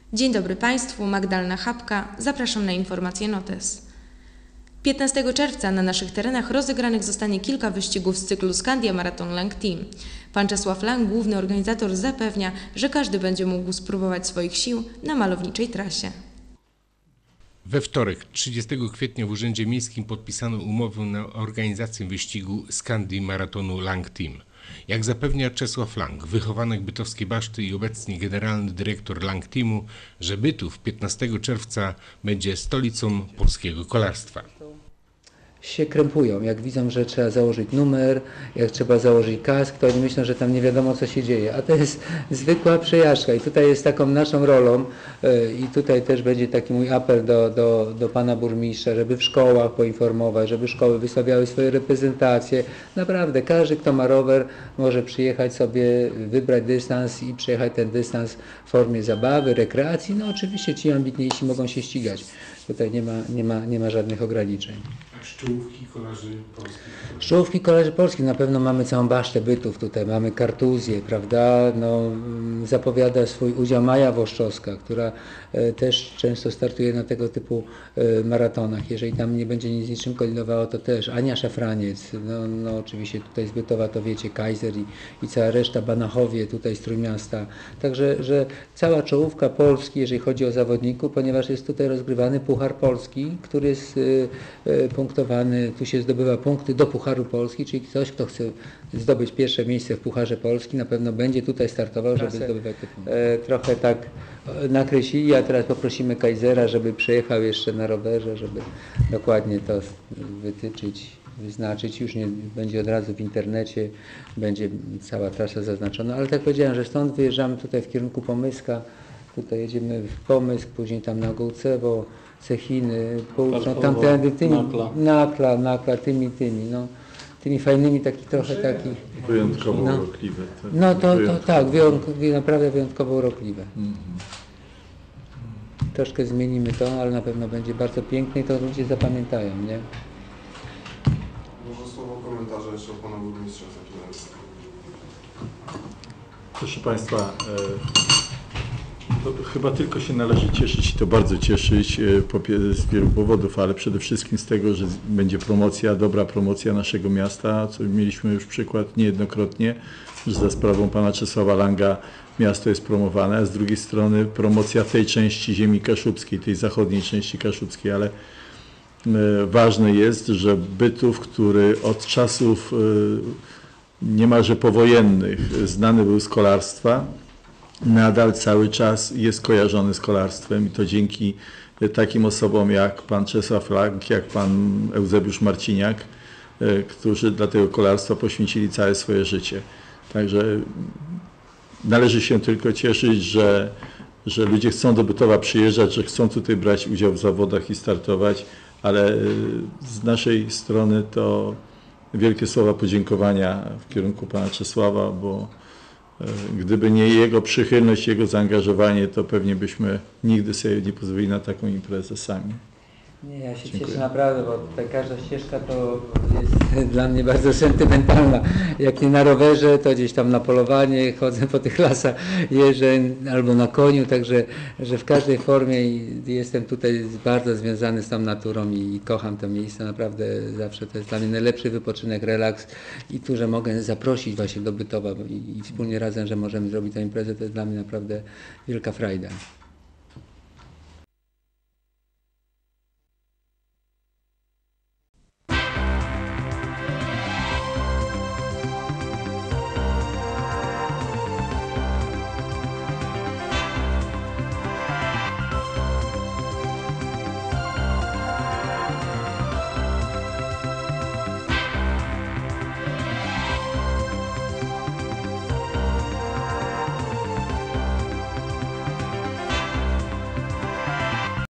Dzień dobry Państwu, Magdalena Chapka, zapraszam na informację Notes. 15 czerwca na naszych terenach rozegranych zostanie kilka wyścigów z cyklu Scandia Marathon Lang Team. Pan Czesław Lang, główny organizator, zapewnia, że każdy będzie mógł spróbować swoich sił na malowniczej trasie. We wtorek, 30 kwietnia w Urzędzie Miejskim podpisano umowę na organizację wyścigu Scandii Maratonu Lang Team. Jak zapewnia Czesław Lang, wychowanek bytowskiej Baszty i obecnie generalny dyrektor Lang Teamu, że Bytów 15 czerwca będzie stolicą polskiego kolarstwa. Się krępują, jak widzą, że trzeba założyć numer, jak trzeba założyć kask, to oni myślą, że tam nie wiadomo co się dzieje, a to jest zwykła przejażdżka i tutaj jest taką naszą rolą i tutaj też będzie taki mój apel do pana burmistrza, żeby w szkołach poinformować, żeby szkoły wystawiały swoje reprezentacje. Naprawdę każdy, kto ma rower, może przyjechać sobie, wybrać dystans i przejechać ten dystans w formie zabawy, rekreacji. No oczywiście ci ambitniejsi mogą się ścigać. Tutaj nie ma żadnych ograniczeń. A czołówki kolarzy polskich? Czołówki kolarzy polskich, na pewno mamy całą Basztę Bytów tutaj, mamy Kartuzję, prawda, no, zapowiada swój udział Maja Włoszczowska, która też często startuje na tego typu maratonach, jeżeli tam nie będzie nic z niczym kolidowała, to też Ania Szafraniec, no oczywiście tutaj z Bytowa to wiecie, Kaiser i cała reszta, Banachowie tutaj z Trójmiasta, także że cała czołówka Polski, jeżeli chodzi o zawodników, ponieważ jest tutaj rozgrywany Puchar Polski, który jest punktowany, tu się zdobywa punkty do Pucharu Polski, czyli ktoś, kto chce zdobyć pierwsze miejsce w Pucharze Polski, na pewno będzie tutaj startował, żeby zdobywać te punkty. Trochę tak nakreślili, a teraz poprosimy Kaisera, żeby przejechał jeszcze na rowerze, żeby dokładnie to wytyczyć, wyznaczyć. Już nie będzie od razu w internecie, będzie cała trasa zaznaczona, ale tak powiedziałem, że stąd wyjeżdżamy tutaj w kierunku Pomyska, tutaj jedziemy w Pomysk, później tam na Gołcewo, Cechiny, tamtędy, Nakla, tymi, no, tymi fajnymi, trochę takich. Wyjątkowo urokliwe. Tak? No to tak, naprawdę wyjątkowo urokliwe. Troszkę zmienimy to, ale na pewno będzie bardzo piękne i to ludzie zapamiętają, nie? Może słowo komentarza jeszcze od pana burmistrza. Proszę Państwa, to chyba tylko się należy cieszyć i to bardzo cieszyć z wielu powodów, ale przede wszystkim z tego, że będzie promocja, dobra promocja naszego miasta, co mieliśmy już przykład niejednokrotnie, że za sprawą pana Czesława Langa miasto jest promowane, a z drugiej strony promocja tej części ziemi kaszubskiej, tej zachodniej części kaszubskiej, ale ważne jest, że Bytów, który od czasów niemalże powojennych znany był z kolarstwa, nadal cały czas jest kojarzony z kolarstwem i to dzięki takim osobom jak pan Czesław Lang, jak pan Eusebiusz Marciniak, którzy dla tego kolarstwa poświęcili całe swoje życie. Także należy się tylko cieszyć, że ludzie chcą do Bytowa przyjeżdżać, że chcą tutaj brać udział w zawodach i startować, ale z naszej strony to wielkie słowa podziękowania w kierunku pana Czesława, bo gdyby nie jego przychylność, jego zaangażowanie, to pewnie byśmy nigdy sobie nie pozwolili na taką imprezę sami. Nie, ja się cieszę naprawdę, bo tutaj każda ścieżka to jest dla mnie bardzo sentymentalna. Jak nie na rowerze, to gdzieś tam na polowanie, chodzę po tych lasach, jeżdżę albo na koniu, także że w każdej formie jestem tutaj bardzo związany z tą naturą i kocham to miejsce. Naprawdę zawsze to jest dla mnie najlepszy wypoczynek, relaks i tu, że mogę zaprosić właśnie do Bytowa i wspólnie razem, że możemy zrobić tę imprezę, to jest dla mnie naprawdę wielka frajda.